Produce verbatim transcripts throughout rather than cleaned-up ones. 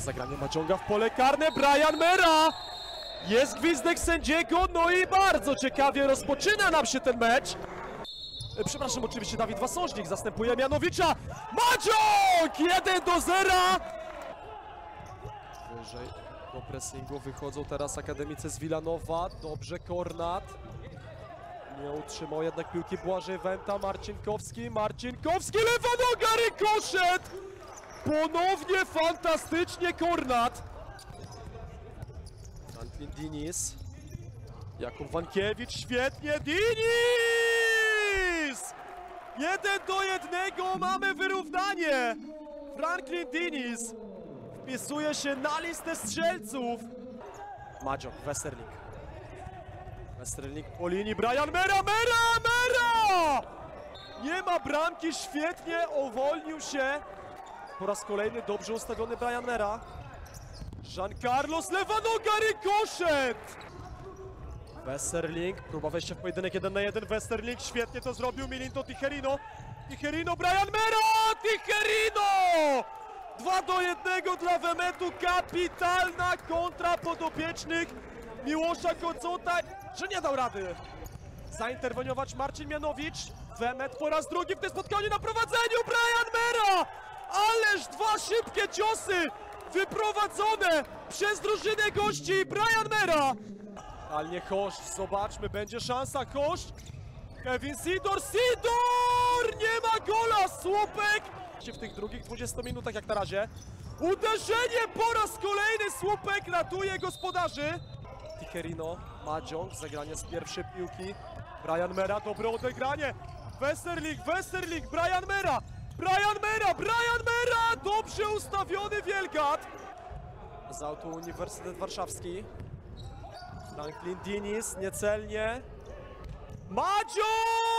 zagranie Madziąga w pole karne, Brian Mera! Jest gwizdek sędziego, no i bardzo ciekawie rozpoczyna nam się ten mecz. Przepraszam, oczywiście Dawid Wasążnik zastępuje Mianowicza. Madziąg! jeden do zera! Wyżej do pressingu wychodzą teraz akademicy z Wilanowa. Dobrze, Kornat. Nie utrzymał jednak piłki Błażej Wenta. Marcinkowski, Marcinkowski, lewa noga, rykoszet! Ponownie fantastycznie Kornat. Franklin Diniz. Jakub Wankiewicz, świetnie, Diniz! Jeden do jednego, mamy wyrównanie. Franklin Diniz wpisuje się na listę strzelców. Madziok, Westerling. Westerling po linii, Brian Mera, Mera, Mera! Nie ma bramki, świetnie uwolnił się. Po raz kolejny dobrze ustawiony Brian Mera. Jean Carlos, lewa noga, rykoszet! Westerling, próba wejścia w pojedynek jeden na jeden, Westerling świetnie to zrobił, Milinto Ticherino. Ticherino, Brian Mera, Ticherino! dwa do jednego dla Wemetu, kapitalna kontra podopiecznych Miłosza Kocota, że nie dał rady zainterweniować Marcin Mianowicz. Wemet po raz drugi w tym spotkaniu na prowadzeniu, Brian Mera! Ależ dwa szybkie ciosy wyprowadzone przez drużynę gości, Brian Mera! Ale nie Choszcz, zobaczmy, będzie szansa, Choszcz. Kevin Sidor, Sidor! Nie ma gola, słupek! W tych drugich dwudziestu minutach jak na razie. Uderzenie po raz kolejny, słupek ratuje gospodarzy. Ticherino, Madziąg, zagranie z pierwszej piłki. Brian Mera, dobre odegranie. Westerling, Westerling, Brian Mera! Brian Mera, Brian Mera! Dobrze ustawiony Wielgat. Z autu Uniwersytet Warszawski. Franklin Diniz, niecelnie. Madziąg!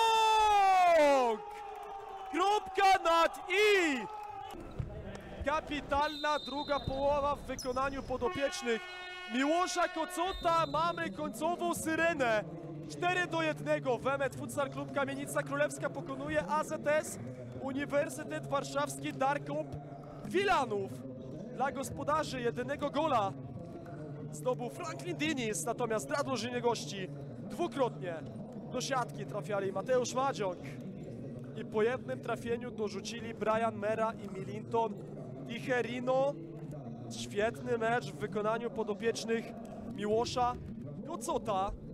Kropka nad i! Kapitalna druga połowa w wykonaniu podopiecznych Miłosza Kocota. Mamy końcową syrenę. cztery do jednego. Wemet Futsal Klub Kamienica Królewska pokonuje A Z S Uniwersytet Warszawski Darkop Wilanów. Dla gospodarzy jedynego gola zdobył Franklin Diniz, natomiast dla drużyny gości dwukrotnie do siatki trafiali Mateusz Madziąg i po jednym trafieniu dorzucili Brian Mera i Milinton Ticherino. Świetny mecz w wykonaniu podopiecznych Miłosza Kocota.